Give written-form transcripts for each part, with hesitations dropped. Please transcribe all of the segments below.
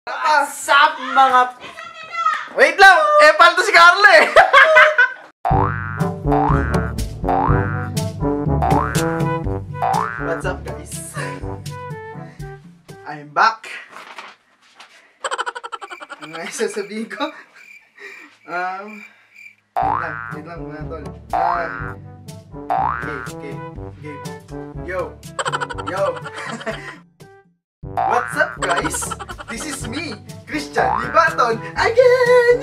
What's up mga... Wait lang! Eh, palto si Carlo eh! What's up guys? I'm back! Ano nga yung sasabihin ko? Wait lang mga tol. Okay. Yo! What's up guys? This is me, Christian Libaton, again!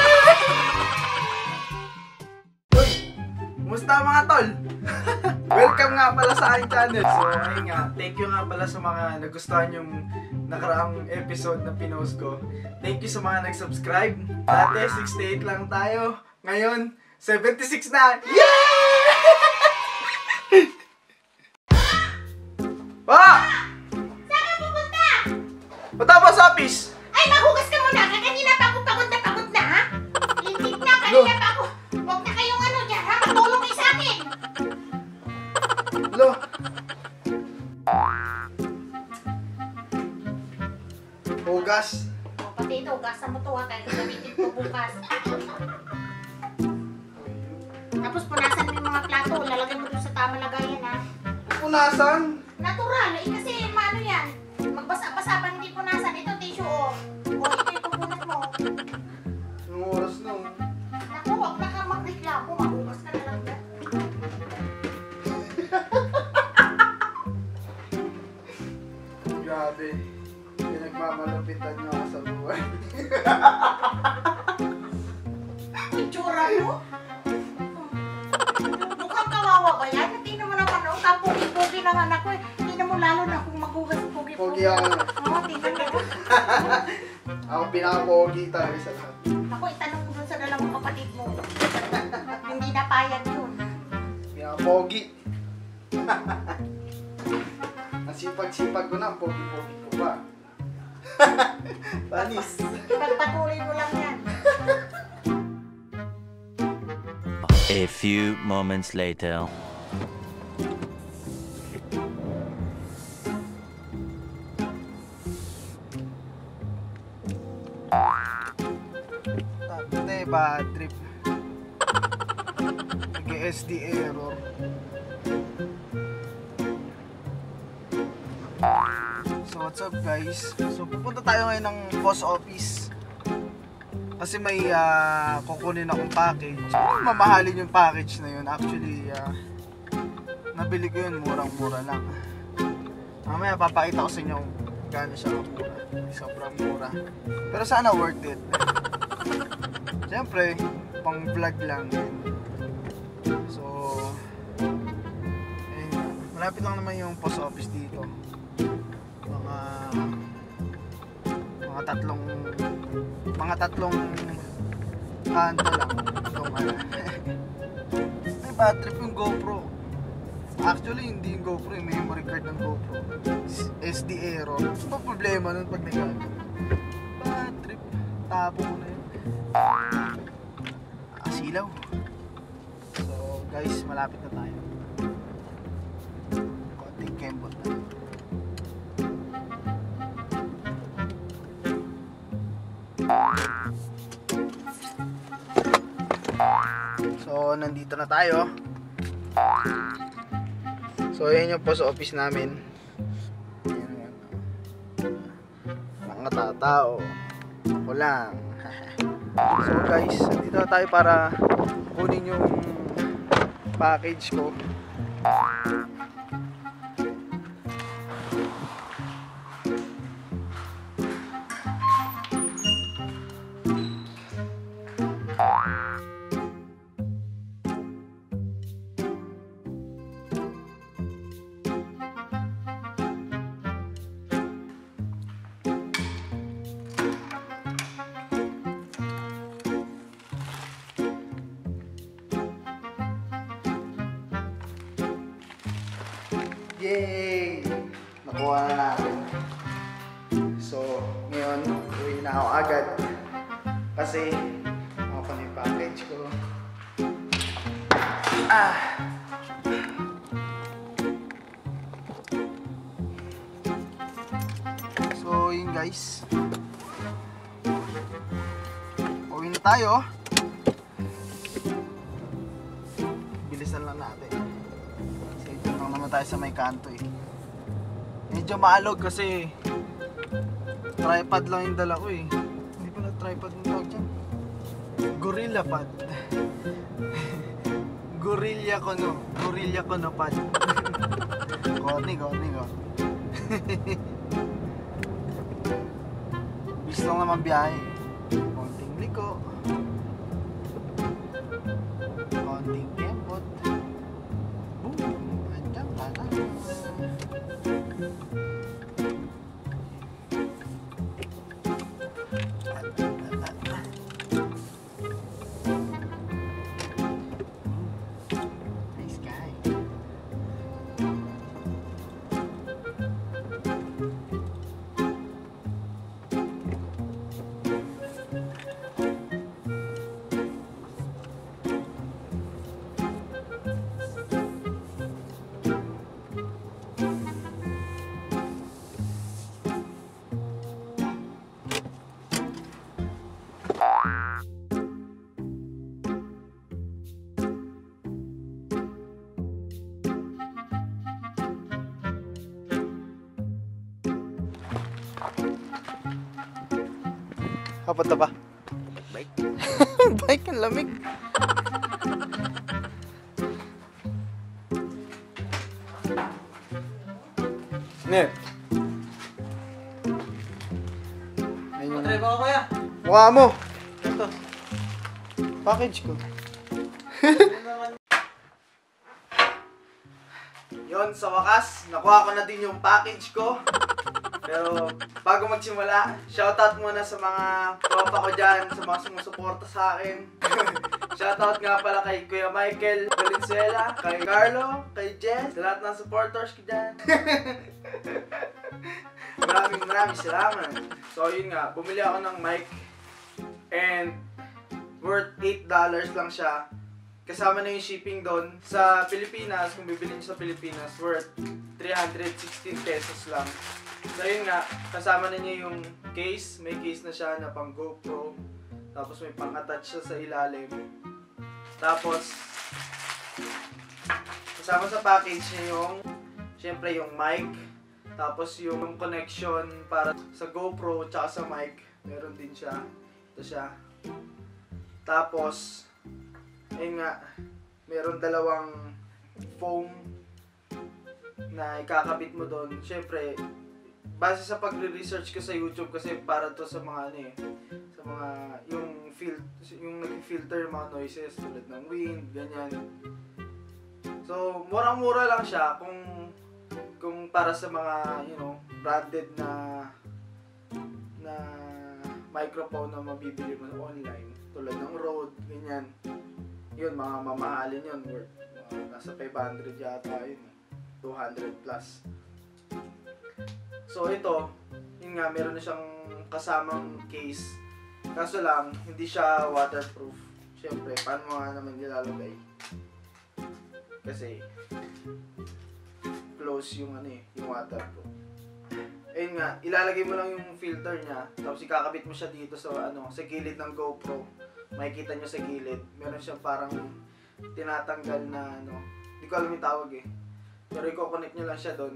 Uy! Musta mga tol? Welcome nga pala sa aking channel. So ayun nga, thank you nga pala sa mga nagustuhan yung nakaraang episode na pinost ko. Thank you sa mga nag-subscribe. Dati 68 lang tayo. Ngayon, 76 na! Yeah! Pa! Punta ba sa office? Ay, maghugas ka muna. Kanina pa ako pagod na, ha? Lintik na, kanina pa ako. Huwag na kayong ano dyan, ha? Matulong kayo sa akin. Hello? Hugas? O, pati ito, hugasan mo to, ha? Kaya gamitin ko bukas. Tapos punasan mo yung mga plato. Lalagay mo doon sa tamang lagayan, ha? Punasan? Natural, eh, kasi maano yan. Magbasa-basa pa hindi punasan. Ito, tissue, o. O, ito yung pupunas mo. Anong oras na? Naku, huwag na ka magreklamo. Maghugas ka na lang dyan. Grabe. Pinagmamalupitan niyo ako sa buhay. Itsura mo? Mukhang kawawa ba yan? Tingnan mo naman, oh, kapugi-pugi ng anak ko eh. Tingnan mo lalo na kung maghugas pugi-pugi. Pogi ako na. Oo, tingnan mo. Ako pinaka-pogi talaga sa lahat. Ako, itanong mo dun sa dalawang kapatid mo. Hindi na payag yun. Pinaka-pogi. Ang sipag-sipag ko na, pogi-pogi ko pa. Panis. Pagpatuloy mo lang yan. A few moments later. Hindi, bad trip. Nag-SD error. So what's up guys? So pupunta tayo ngayon ng post office. Kasi may kukunin akong package. Mamahalin yung package na yun. Actually, nabili ko yun murang-mura lang. Mamaya papakita ko sa inyo kung gaano siya mura. Sobrang mura. Pero sana worth it. Siyempre, pang vlog lang yun. So, malapit lang naman yung post office dito. Mga tatlong kanto lang itong ano. May bad trip yung GoPro. Actually hindi yung GoPro, yung memory card ng GoPro. SD error. Ano ba problema nun pag nagano? Bad trip. Tapo mo na yun. Nakasilaw. So guys, malapit na tayo. Konting kembot na. So, nandito na tayo. So, ayan yung post office namin. Ayan. Mga tatao. Ako lang. So, guys, nandito na tayo para kunin yung package ko. Yay! Nakuha na natin. So, ngayon, uwi na ako agad. Kasi, ako na yung package ko. So, yun guys. tayo. Bilisan lang natin. Save lang naman tayo sa may kanto eh. Medyo maalog kasi tripod lang yung dala ko eh. Hindi pala tripod yung tawag dyan. Gorilla pad. Gorilla ko na pad. Corny. Bis lang naman biyahe. Konting liko. Konting kempot. Boom! Andiyan ka na. Nice guy. Kapunta ba? Bike. Bike ang lamig. Net. Ayun. Try ko kaya. Mukha mo. Ito. Package ko. Yon, sa wakas, nakuha ko na din yung package ko. Pero bago magsimula, shoutout muna sa mga tropa ko dyan, sa mga sumusuporta sa akin. Shoutout nga pala kay Kuya Michael Valenzuela, kay Carlo, kay Jess, sa lahat ng supporters ko dyan. Maraming salamat. So yun nga, bumili ako ng mic and worth $8 lang siya. Kasama na yung shipping doon. Sa Pilipinas, kung bibili nyo sa Pilipinas, worth 316 pesos lang. So yun nga, kasama na niya yung case. May case na siya na pang GoPro. Tapos may pang-attach siya sa ilalim. Tapos, kasama sa package niya yung, syempre yung mic. Tapos yung connection para sa GoPro tsaka sa mic. Meron din siya. Ito siya. Tapos, ayun nga, meron dalawang foam na ikakabit mo doon. Syempre, base sa pagre-research ko sa YouTube kasi para to sa mga ano eh, sa mga yung nag-filter yung mga noises tulad ng wind, ganyan. So, murang-mura lang siya kung para sa mga, you know, branded na microphone na mabibili mo online tulad ng Rode, ganyan. Yun, mga mamahalin yun, worth nasa 500 yata yun, 200 plus. So ito, yun nga, meron na siyang kasamang case. Kaso lang, hindi siya waterproof. Siyempre, paano mo nga naman nilalagay? Kasi, close yung ano eh, yung waterproof. Ayun nga, ilalagay mo lang yung filter niya, tapos ikakabit mo siya dito sa ano, sa gilid ng GoPro. Makikita nyo sa gilid, meron siyang parang tinatanggal na ano, hindi ko alam yung tawag eh. Pero i-connect nyo lang siya doon.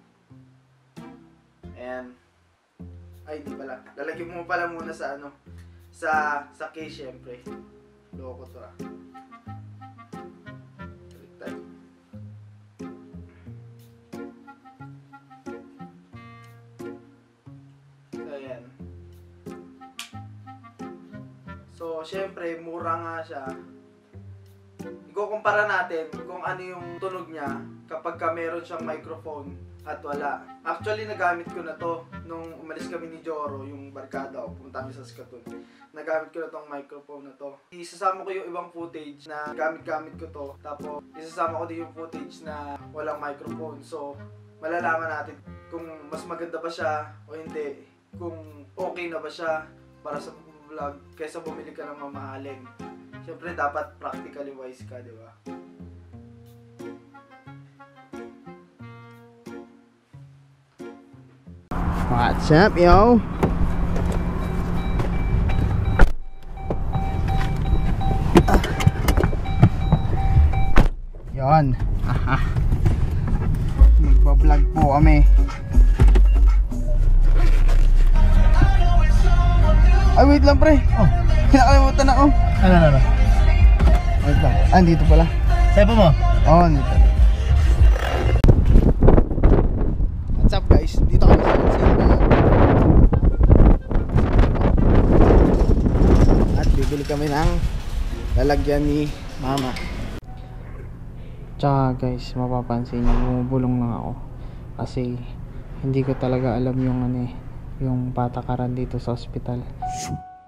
And ay di pala. Lalagyan mo pala muna sa ano, sa case syempre. Loko to ah. Baliktad. So ayan. So syempre mura nga siya. Ikukumpara natin kung ano yung tunog niya kapag ka meron siyang microphone at wala. Actually, nagamit ko na to nung umalis kami ni Joro, yung barkada o pumunta kami sa Skatun. Nagamit ko na tong microphone na to. Isasama ko yung ibang footage na gamit ko to. Tapos, isasama ko din yung footage na walang microphone. So, malalaman natin kung mas maganda ba siya o hindi. Kung okay na ba siya para sa vlog kaysa bumili ka ng mamahalin. Siyempre, dapat practically wise ka, di ba? What's up, yo? Yan. Magbablog po kami. Ay, wait lang pre. Oh, nakalimutan ako. Ano? Wait lang. Ah, dito pala. Sebo mo? Oo, dito. What's up guys? Dito kami sa Silva. At bibili kami ng lalagyan ni Mama. Tsaka guys, mapapansin nyo, bumubulong lang ako. Kasi hindi ko talaga alam yung yung patakaran dito sa ospital.